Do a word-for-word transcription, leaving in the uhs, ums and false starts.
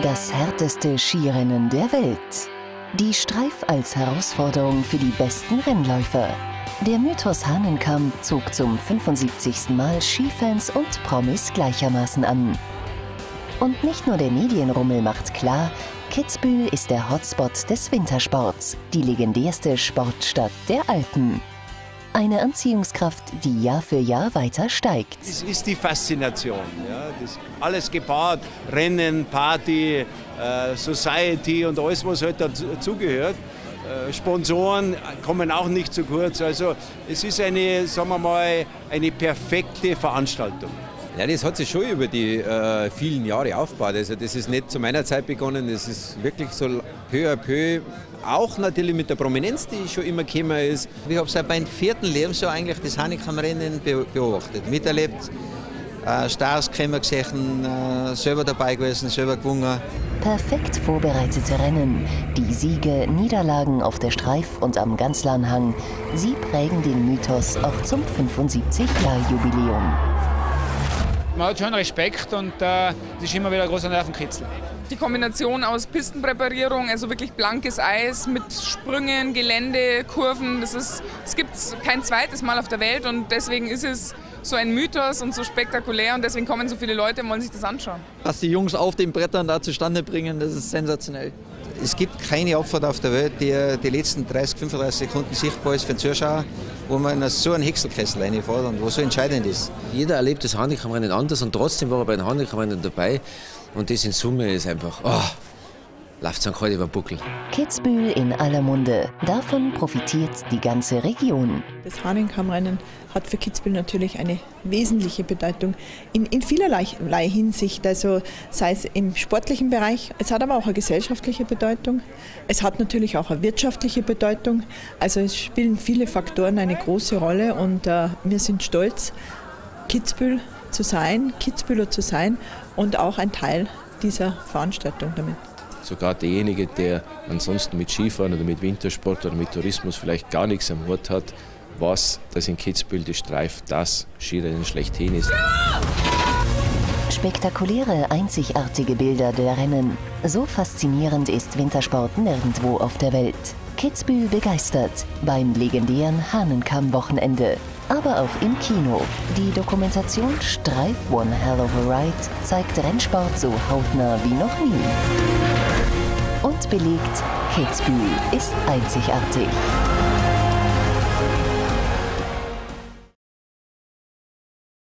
Das härteste Skirennen der Welt. Die Streif als Herausforderung für die besten Rennläufer. Der Mythos Hahnenkamm zog zum fünfundsiebzigsten Mal Skifans und Promis gleichermaßen an. Und nicht nur der Medienrummel macht klar, Kitzbühel ist der Hotspot des Wintersports, die legendärste Sportstadt der Alpen. Eine Anziehungskraft, die Jahr für Jahr weiter steigt. Es ist die Faszination. Ja? Das alles gepaart, Rennen, Party, äh, Society und alles, was halt dazugehört. Äh, Sponsoren kommen auch nicht zu kurz. Also es ist eine, sagen wir mal, eine perfekte Veranstaltung. Ja, das hat sich schon über die äh, vielen Jahre aufgebaut. Also das ist nicht zu meiner Zeit begonnen, das ist wirklich so peu à peu. Auch natürlich mit der Prominenz, die schon immer gekommen ist. Ich habe seit meinem vierten Lebensjahr eigentlich das Hahnenkamm-Rennen beobachtet, miterlebt, äh, Stars gekommen gesehen, äh, selber dabei gewesen, selber gewonnen. Perfekt vorbereitete Rennen, die Siege, Niederlagen auf der Streif und am Ganslanhang, sie prägen den Mythos auch zum fünfundsiebzig-Jahr-Jubiläum. Man hat schon Respekt und äh, es ist immer wieder ein großer Nervenkitzel. Die Kombination aus Pistenpräparierung, also wirklich blankes Eis mit Sprüngen, Gelände, Kurven, das ist, es gibt es kein zweites Mal auf der Welt und deswegen ist es so ein Mythos und so spektakulär und deswegen kommen so viele Leute und wollen sich das anschauen. Was die Jungs auf den Brettern da zustande bringen, das ist sensationell. Es gibt keine Abfahrt auf der Welt, die die letzten dreißig, fünfunddreißig Sekunden sichtbar ist für den Zuschauer, wo man in so einen Häckselkessel reinfährt und wo so entscheidend ist. Jeder erlebt das Hahnenkamm-Rennen anders und trotzdem war er bei den Hahnenkamm-Rennen dabei. Und das in Summe ist einfach, oh, läuft Sankt Heute über den Buckel. Kitzbühel in aller Munde. Davon profitiert die ganze Region. Das Hahnenkamm-Rennen hat für Kitzbühel natürlich eine wesentliche Bedeutung in, in vielerlei Hinsicht. Also sei es im sportlichen Bereich, es hat aber auch eine gesellschaftliche Bedeutung. Es hat natürlich auch eine wirtschaftliche Bedeutung. Also es spielen viele Faktoren eine große Rolle und äh, wir sind stolz, Kitzbühel zu sein, Kitzbühler zu sein und auch ein Teil dieser Veranstaltung damit. Sogar derjenige, der ansonsten mit Skifahren oder mit Wintersport oder mit Tourismus vielleicht gar nichts am Hut hat, weiß, dass in Kitzbühel die Streif das Skirennen schlechthin ist. Spektakuläre, einzigartige Bilder der Rennen. So faszinierend ist Wintersport nirgendwo auf der Welt. Kitzbühel begeistert beim legendären Hahnenkamm-Wochenende. Aber auch im Kino. Die Dokumentation Streif One Hell of a Ride zeigt Rennsport so hautnah wie noch nie. Und belegt, Kitzbühel ist einzigartig.